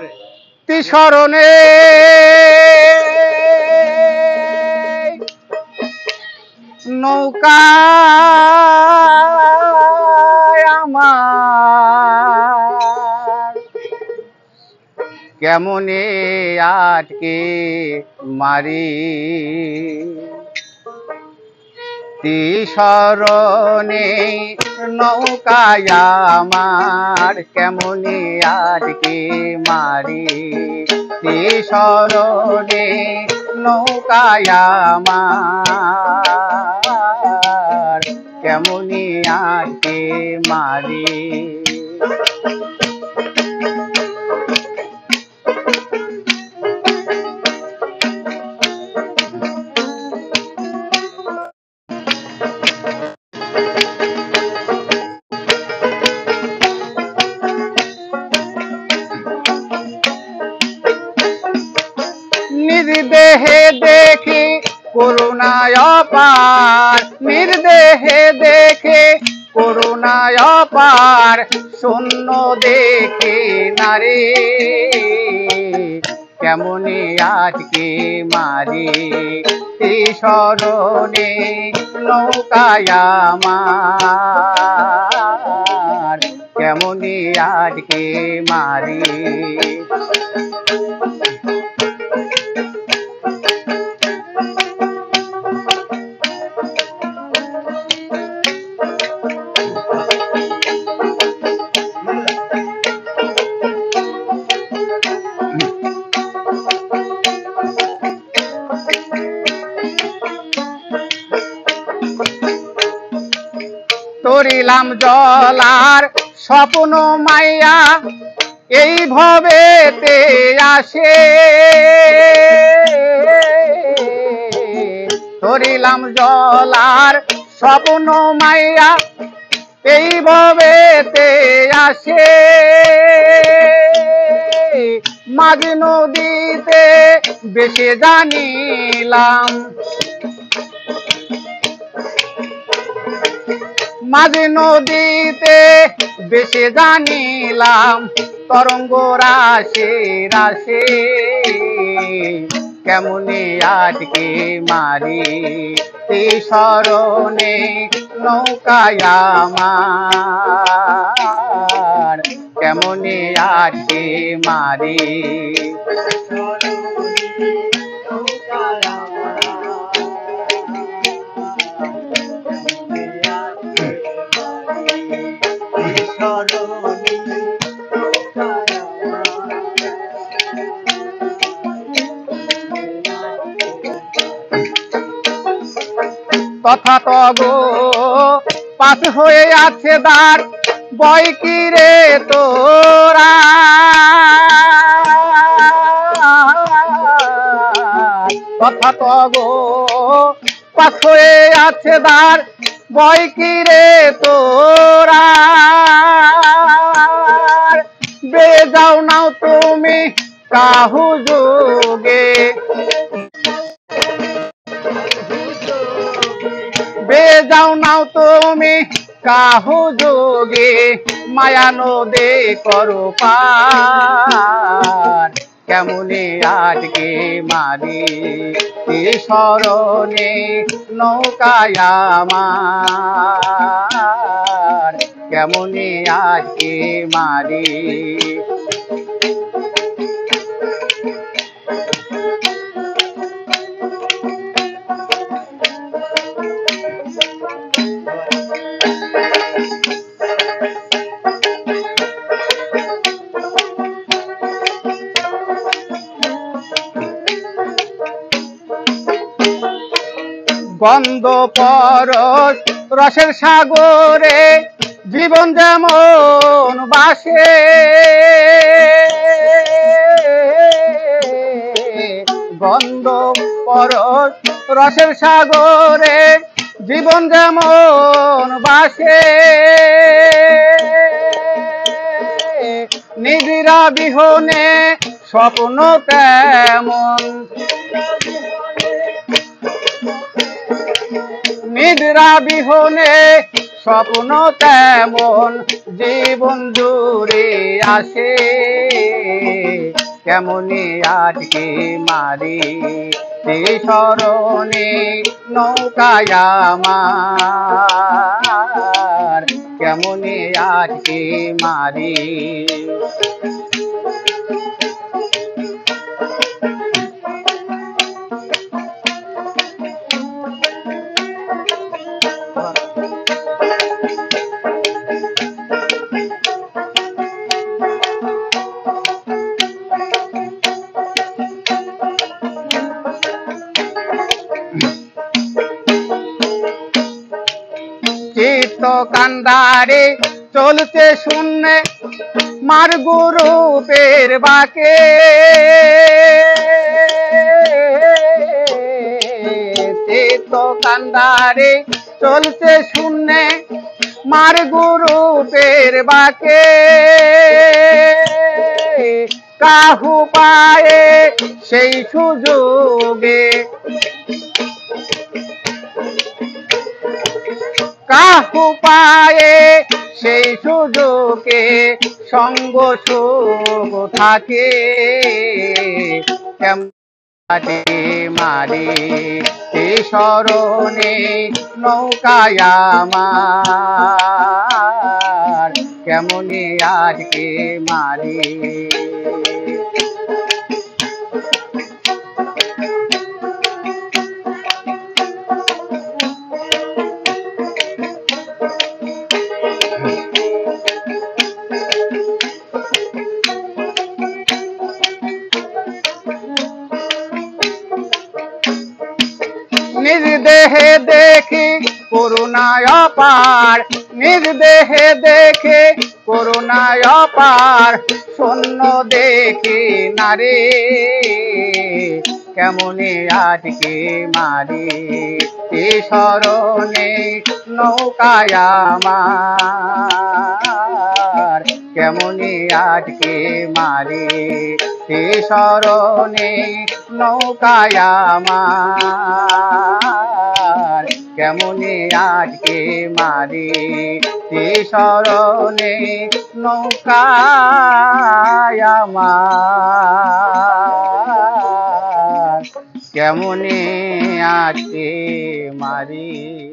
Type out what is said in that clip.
তিসরণে নৌকা আমার কেমনে আটকে মারি তিসরণে নৌকায় আমার কেমনে আটকে মারি তিসরণে নৌকায় আমার কেমনে আটকে মারি নির্দেহে দেখি করুণায় অপার নির্দেহে দেখে করুণায় অপার শূন্য দেখে নারে কেমনে আটকে মারি তিসরণে নৌকায় আমার কেমনে আটকে মারি তরিলাম জলার স্বপ্ন মাইয়া এই ভবেতে আসে তরিলাম জলার স্বপ্ন মাইয়া এই ভবেতে আসে মাঝ নদীতে বেশি জানিলাম মাঝে নদীতে বেশি জানিলাম তরঙ্গ রাশে রাশে কেমনে আটকে মারি তিসরণে নৌকায় আমার কেমনে আটকে মারি তথা তগো পাশ হয়ে আছে দ্বার বই কি রে তোরা তথা তগো পাশ হয়ে আছে দ্বার বই কি রে তোরা বে যাও নাও তুমি কাহু যোগে বে যাও নাও তুমি কাহু যোগে মায়া নদে করো পার কেমনে আটকে মারি তিসরণে নৌকায় আমার কেমনে আটকে মারি গন্ধ পরশ রসের সাগরে জীবন যেমন বাসে গন্ধ পরশ রসের সাগরে জীবন যেমন বাসে নিদ্রা বিহনে স্বপ্ন তেমন নিদ্রা বিহনে স্বপ্ন তেমন জীবন জুড়ে আসে কেমনে আজকে মারি সেই স্মরণে নৌকায় আমার কেমনে আজকে মারি চিত্ত কান্দারে চলতে শূন্যে মার গুরুপের বাকে চিত্ত কান্দারে চলতে শূন্যে মার গুরুপের বাকে কাহু পায়ে সেই সুযোগে কাহু পায়ে সেই সুযোগে সঙ্গ সুখ থাকে কেমনে মারি এই স্মরণে নৌকায় আমার কেমনে আজকে মারি নিজ দেহে দেখি করুণায় অপার নিজ দেহে দেখে করুণায় অপার শূন্য দেখি নারে কেমনে আজকে মারি এই স্মরণে নৌকায় আমার কেমনে আজকে মারি এই স্মরণে নৌকায় আমার কেমনে আজকে মারি এই স্মরণে নৌকায় আমার কেমনে আজকে মারি।